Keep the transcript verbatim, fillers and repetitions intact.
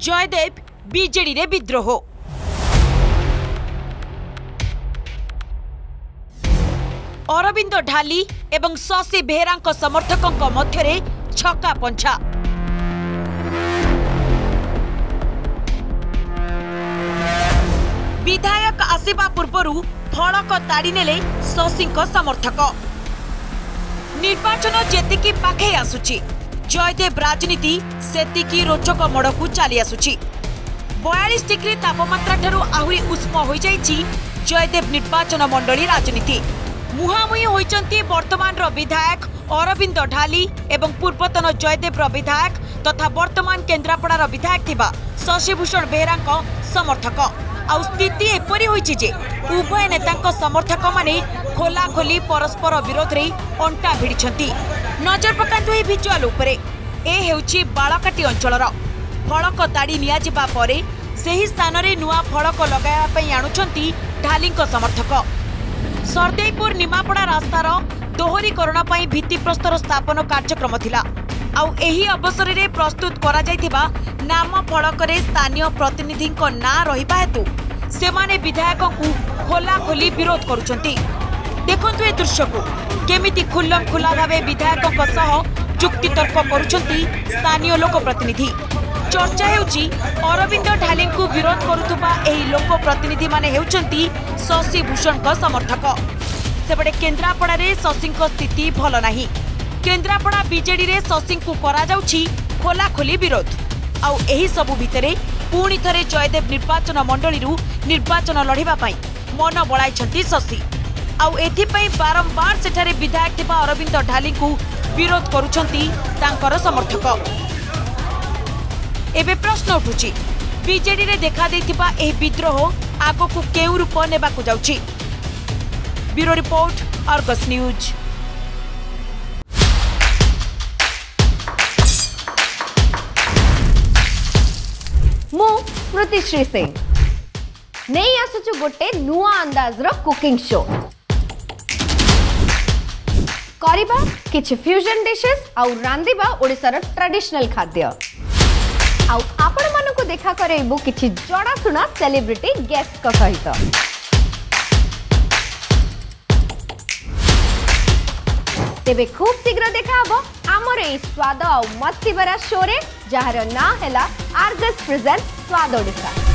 Jaydev BJD रे विद्रोह। अरविंद ढाली एवं शशि बेहेरा समर्थकों मध्य छक्का पंछा। विधायक आसिबा पूर्व फलक ताड़ी नेले शशि समर्थक। निर्वाचन जेतिकी पाखे आसुची जयदेव राजनीति सेतिकी रोचक मोड़ को चली आसुची। बयालीस डिग्री तापमात्रा ठारू आहुरी उष्म हो जाइछि जयदेव निर्वाचन मंडली राजनीति। मुहामुही होइचंती वर्तमान रो विधायक अरविंद ढाली एवं पूर्वतन जयदेव रो विधायक तथा वर्तमान केन्द्रापड़ा रो विधायक थिबा शशिभूषण बेहेरा समर्थक। आउ स्थिति एपरी होइछि जे उभय नेतांक समर्थक माने खोला खोली परस्पर विरोध रे अंटा भिड़िछंती। नजर पकांतु ए विजुअल उपरे ए हेउछि बाळकाटी अंचलर फलक ताड़ी निया जिबा परे सेही स्थान रे नुआ फलक लगाया पई आणुछंती ढालींक समर्थक। सरदेईपुर निमापड़ा रास्तार दोहरीकरण पई भित्तिप्रस्तर स्थापन कार्यक्रम थिला। आउ एही अवसर रे प्रस्तुत करा जायथिबा नाम फलक रे स्थानीय प्रतिनिधिंक ना रहिबा हेतु सेमाने विधायकों को खोला खोली विरोध करुछंती। देखंतु ए दृश्य को केमिति खुल्लम खुला भावे विधायकों सह जुक्ति तर्क करुछंती स्थानीय लोक प्रतिनिधि। चर्चा हेउची अरविंद ढाली को विरोध करुथुबा एही लोक प्रतिनिधि माने हेउचंती शशिभूषण का समर्थक। सेबडे केन्द्रापड़ा रे शशि स्थिति भल नाही। केन्द्रापड़ा बीजेडी रे शशि को करा जाउची खोला खोली विरोध। आउ एही सबु भितरे पुणी थरे जयदेव निर्वाचन मंडली रु निर्वाचन लढ़िबा पई मन बळाइछंती शशि। आउ एथिपई बारंबार सेठारे विधायक थिबा अरविंद ढाली को विरोध करुछंती तांकर समर्थक। एबे प्रश्न उठुची बीजेडी रे देखा देथिबा एही विद्रोह आगो को केउ रूप नेबाकू जाउची। Bureau report Argus News. मु स्मृतिश्री सिंह नहीं आसुचु गोटे नुआ अंदाज रो कुकिंग शो करिबा किछ फ्यूजन डिशेस आउ रांदिबा ओडिसा रो ट्रेडिशनल खाद्य आउ आपण मानको को देखा करेबु किछ जड़ा सुना सेलिब्रिटी गेस्ट का सहित। तेबे खूब शीघ्र देखा हबो आमर ए स्वाद आउ मस्ती भरा शो रे जहार ना हैला आर्गस प्रेजेंट स्वाद ओडिसा।